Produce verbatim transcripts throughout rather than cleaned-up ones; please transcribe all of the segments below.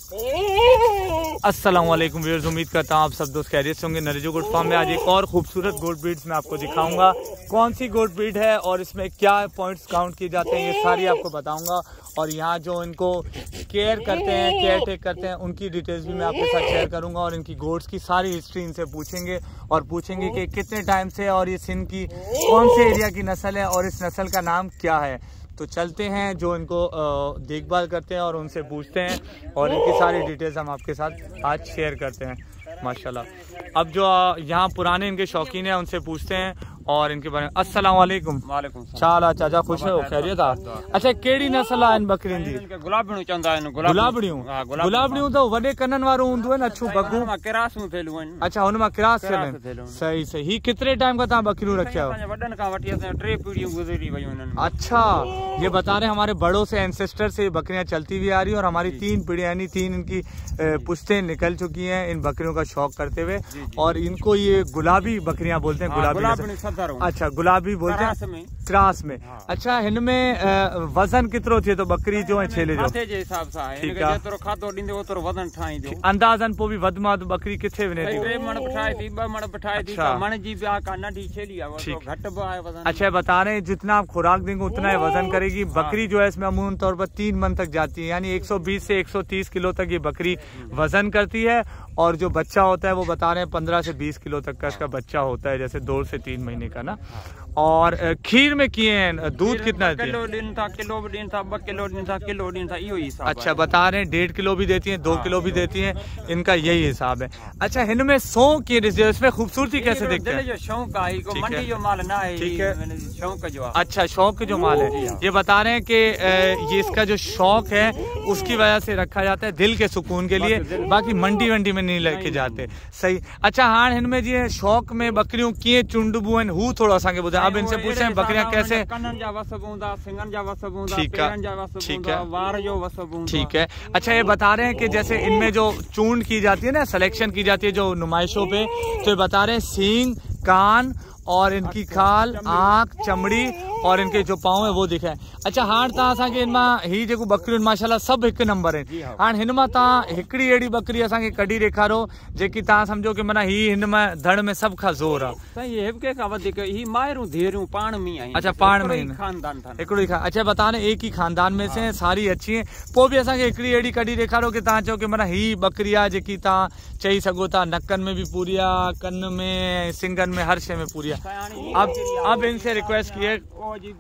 अस्सलाम वालेकुम व्यूअर्स, उम्मीद करता हूँ आप सब दोस्त खैरियत से होंगे। नरेजो गोट फार्म में आज एक और खूबसूरत गोट ब्रीड्स में आपको दिखाऊंगा कौन सी गोट ब्रीड है और इसमें क्या पॉइंट्स काउंट किए जाते हैं, ये सारी आपको बताऊंगा। और यहाँ जो इनको केयर करते हैं, केयर टेक करते हैं, उनकी डिटेल्स भी मैं आपके साथ शेयर करूंगा। और इनकी गोट्स की सारी हिस्ट्री इनसे पूछेंगे और पूछेंगे कि कितने टाइम से और ये सिंध की कौन से एरिया की नस्ल है और इस नस्ल का नाम क्या है। तो चलते हैं, जो इनको देखभाल करते हैं और उनसे पूछते हैं और इनकी सारी डिटेल्स हम आपके साथ आज शेयर करते हैं माशाल्लाह। अब जो यहाँ पुराने इनके शौकीन हैं उनसे पूछते हैं और इनके बारे में। अस्सलाम वालेकुम। वालेकुम चाला चाचा, खुश हो, खैरियत आ? अच्छा, केड़ी नस्ल आहे इन बकरियुनि जी? गुलाबड़ियूं चवंदा आहिनि। गुलाबड़ियूं गुलाबड़ियूं त वॾे कननि वारो हूंदो आहे न, अछो बगू। किरासूं थियलूं आहिनि। अच्छा, हुन मां किरास थियल आहिनि। सही सही। ही केतिरे टाइम खां तव्हां बकरियूं रखिया हो? वॾनि खां वठी असां टे पीढ़ियूं गुज़री वयूं आहिनि। अच्छा, ये बता रहे हमारे बड़ों से, एंसेस्टर से बकरियां चलती हुई आ रही है और हमारी तीन पीढ़ियां यानी तीन इनकी पुश्तें निकल चुकी हैं इन बकरियों का शौक करते हुए। और इनको ये गुलाबी बकरियां बोलते हैं। गुलाबी, अच्छा गुलाबी बोलते हैं क्रास में। अच्छा, इनमें वजन कितरो थे? तो बकरी जो है छेले जो जे हिसाब सां है, इनके जेतरो खाधो ॾींदे ओतरो वजन ठाही दो। अंदाज़न पोइ भी वध मां बकरी किथे वने थी? टे मण बिठाए थी, ॿ मण बिठाए थी, का मण जी ब्याह का नडी छेली है, वो घट ब है वजन। अच्छा, बता रहे हैं जितना आप खुराक देंगे उतना ही वजन करेगी बकरी। जो है इसमें अमूमन तौर पर तीन मन तक जाती है, यानी एक सौ बीस से एक सौ तीस किलो तक ये बकरी वजन करती है। और जो बच्चा होता है वो बता रहे हैं पंद्रह से बीस किलो तक का इसका बच्चा होता है, जैसे दो से तीन महीने का ना। और खीर में किए हैं दूध कितना देती है? किलो दिन था, किलो भी दिन था, ब किलो दिन था, किलो दिन था, यो हिसाब। अच्छा, बता रहे हैं डेढ़ किलो भी देती हैं, दो किलो भी देती हैं, इनका यही हिसाब है। अच्छा, इनमें शौक ये इसमें खूबसूरती कैसे देखते हैं? जो शौक है, मंडी जो माल ना है, ठीक है, शौक जो। अच्छा, शौक जो माल है, ये बता रहे हैं कि ये इसका जो शौक है उसकी वजह से रखा जाता है, दिल के सुकून के लिए, बाकी मंडी वंडी में नहीं लेके जाते। सही। अच्छा, हाँ, इनमें जी शौक में बकरियों किए चुंडबू हैं, हु थोड़ा सा बुझा। अब इनसे पूछे हैं बकरियां कैसे? कनन जा वसब होंदा, सिंगन जा वसब होंदा, ठीक है, पेरन जा वसब ठीक होंदा, है, वार जो वसब होंदा। ठीक है। अच्छा, ये बता रहे हैं कि जैसे इनमें जो चूंड की जाती है ना, सिलेक्शन की जाती है जो नुमाइशों पे, तो ये बता रहे हैं सींग, कान और इनकी खाल, आँख, चमड़ी और इनके जो पाँव है वो दिखे। अच्छा, हाँ, तव्हां असांखे इनमां ही जेको बकरियूं माशाल्लाह सब हिकु नंबर आहिनि। हाणे हिन मां तव्हां हिकिड़ी अहिड़ी बकरी असांखे कढी ॾेखारो जेकी तव्हां सम्झो कि माना ही हिन मां धड़ में सब खां ज़ोर आहे। साईं, ये हिबके खां वधीक ही मायरूं धीअरूं पाण में आहिनि। अच्छा, पाण में खानदान था, हिकिड़ो ही। अच्छा, बता रहे एक ही खानदान में से सारी अच्छी हैं। पोइ बि असांखे हिकिड़ी अहिड़ी कढी ॾेखारो कि तव्हां चओ कि माना ही बकरी आहे जेकी तव्हां चई सघो था नकन में भी पूरी आहे, कन में, सिंगन में, हर शइ में पूरी आहे। अब अब इनसे रिक्वेस्ट की है।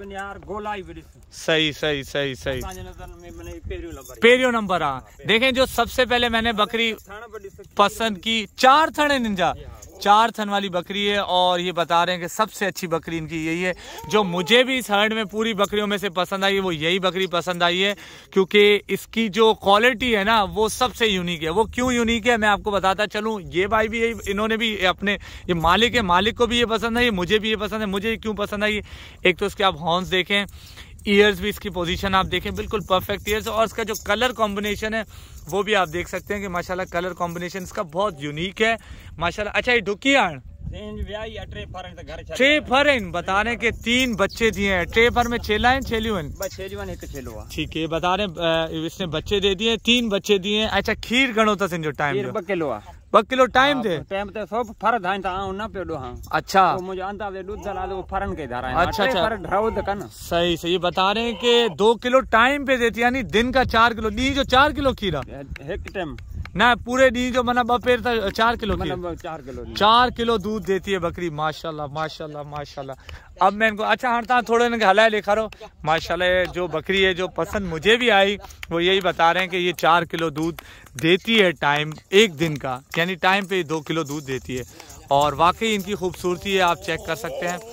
सही सही सही सही। पेरियो नंबर आ। देखें, जो सबसे पहले मैंने बकरी पसंद की, चार थन है निंजा, चार थन वाली बकरी है। और ये बता रहे हैं कि सबसे अच्छी बकरी इनकी यही है। जो मुझे भी इस हर्ड में पूरी बकरियों में से पसंद आई है वो यही बकरी पसंद आई है, क्योंकि इसकी जो क्वालिटी है ना वो सबसे यूनिक है। वो क्यों यूनिक है मैं आपको बताता चलूं। ये भाई भी यही, इन्होंने भी अपने, ये मालिक है, मालिक को भी ये पसंद है, मुझे भी ये पसंद है। मुझे क्यों पसंद आई? एक तो इसके आप हॉर्न्स देखें, ईयर्स भी, इसकी पोजीशन आप देखें, बिल्कुल परफेक्ट ईयर्स। और इसका जो कलर कॉम्बिनेशन है वो भी आप देख सकते हैं कि माशाल्लाह कलर कॉम्बिनेशन इसका बहुत यूनिक है माशाल्लाह। अच्छा, ये डुकी आण ट्रे फर इन बता रहे हैं कि तीन बच्चे दिए हैं। ट्रे फर में छेला है, छेलियों हैं, ठीक है। बता रहे हैं इसने बच्चे दे दिए, तीन बच्चे दिए हैं। अच्छा, खीर घणो अथसि हिन जो टाइम? ॿ किलो आहे। ब किलो टाइम थे? टाइम ते सब फर धाइन ता आऊं ना पे दो। हां, अच्छा, तो मुझे अंदाज दूध दला दो फरन के धारा है। अच्छा अच्छा, फर ढराउ द कन। सही सही। बता रहे हैं कि दो किलो टाइम पे देती, यानी दिन का चार किलो, दी जो चार किलो खीरा एक टाइम ना, पूरे डी जो मना बपेर था चार किलो की, चार किलो चार किलो दूध देती है बकरी माशाल्लाह माशाल्लाह माशाल्लाह। अब मैं इनको, अच्छा हाँ, ता थोड़े इनके हलाए लेखारो माशाल्लाह। जो बकरी है जो पसंद मुझे भी आई वो यही बता रहे हैं कि ये चार किलो दूध देती है टाइम एक दिन का, यानी टाइम पे दो किलो दूध देती है। और वाकई इनकी खूबसूरती है, आप चेक कर सकते हैं,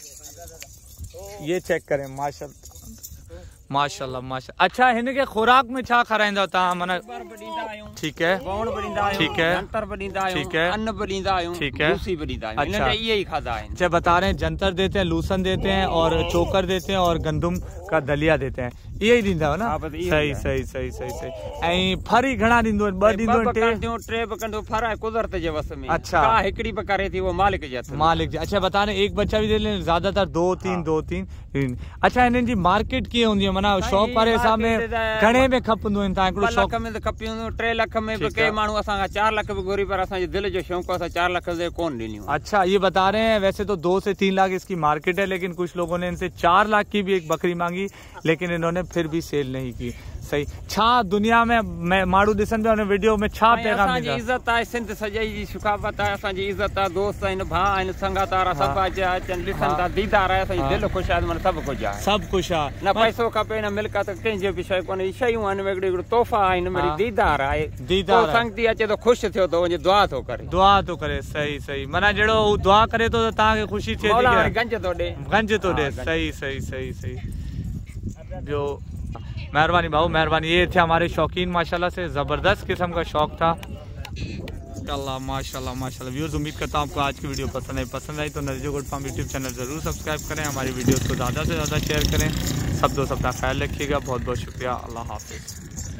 ये चेक करें माशाल्लाह माशाल्लाह माशाल्लाह। अच्छा, इनके खुराक में छा खाराइंदा तव्हां? माना ठीक है, ठीक है, ठीक है, अन्न बड़ींदा आहियूं, ठीक है, लूसी बड़ींदा आहियूं। अच्छा, ये ही खादा है। अच्छा, बता रहे हैं जंतर देते हैं, लूसन देते हैं और चोकर देते हैं और गंदुम का दलिया देते हैं। यही ॾींदा न? सही सही सही सही सही। ऐं फर ई घणा ॾींदो आहिनि? ॿ ॾींदो आहिनि? टे बकंदो फर आहे कुदरत जे वस में। अच्छा, हिकड़ी बकरे थी वो मालिक जे हथ में। मालिक जी। अच्छा बता रहे एक बच्चा भी दे ले, ज्यादातर दो तीन दो तीन। अच्छा इन्हनि जी मार्केट कीअं हूंदी आहे? माना शौक़ वारे हिसाब में घणे में खपंदो आहिनि तव्हां? हिकिड़ो लख में त खपी हूंदो, टे लख में बि के माण्हू असांखां चार लख बि घुरी, पर असांजे दिल जो शौक़ असां चार लख से कोन ॾिनियूं। अच्छा, ये बता रहे हैं वैसे तो दो से तीन लाख इसकी मार्केट है, लेकिन कुछ लोगों ने इनसे चार लाख की भी एक बकरी मांगी, लेकिन इन्होंने फिर भी सेल नहीं की। सही। छा दुनिया में मैं माण्हू ॾिसनि पिया उन वीडियो में छा पैगाम ॾींदा? इज़त आहे, सिंध सॼाई जी शुकावत आहे, असांजी इज़त आहे, दोस्त आहिनि, भाउ आहिनि, संगातार सभु अचनि ॾिसनि था, दीदार आहे, असांजी दिलि ख़ुशि आहे, माना सभु कुझु आहे, सभु कुझु आहे। न पैसो खपे न मिल्कत कंहिंजो बि शइ कोन्हे, शयूं आहिनि, हिकिड़ी हिकिड़ी तोहफ़ा आहिनि, मेरी दीदार आहे। दीदार संगती अचे तो ख़ुशि थियो तो वञे दुआ थो करे, दुआ थो करे। सही सही। माना जहिड़ो हू दुआ करे थो त तव्हांखे ख़ुशी थिए थी, गंज थो ॾे, गंज थो ॾे। सही सही सही सही। ॿियो मेहरबानी भाऊ, मेहरबानी। ये थे हमारे शौकीन, माशाल्लाह से ज़बरदस्त किस्म का शौक था। माशाल्लाह माशाल्लाह माशाल्लाह। व्यूअर्स, उम्मीद करता हूँ आपको आज की वीडियो पसंद आई। पसंद आई तो Nazir good farm YouTube channel ज़रूर सब्सक्राइब करें, हमारी वीडियोस को ज़्यादा से ज़्यादा शेयर करें। सब दोस्त अपना ख्याल रखिएगा। बहुत बहुत शुक्रिया। अल्लाह हाफिज़।